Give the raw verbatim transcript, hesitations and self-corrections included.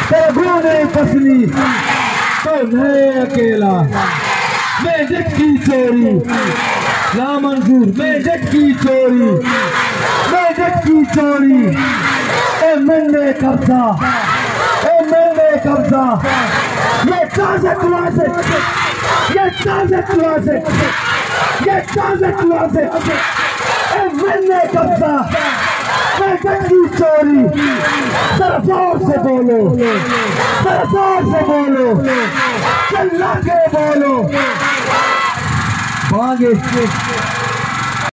तेरे ने फसली तो मैं अकेला, मेजट की चोरी नामंजूर, मेजट की चोरी, मेजट की चोरी। ए मैंने कब्जा, ए मैंने कब्जा, ये ताज़त वासे, ये ताज़त वासे, ये ताज़त वासे। ए मैंने कब्जा, मेजट की चोरी। जरा जोर से बोलो, जरा जोर से बोलो, चिल्ला के बोलो। भागे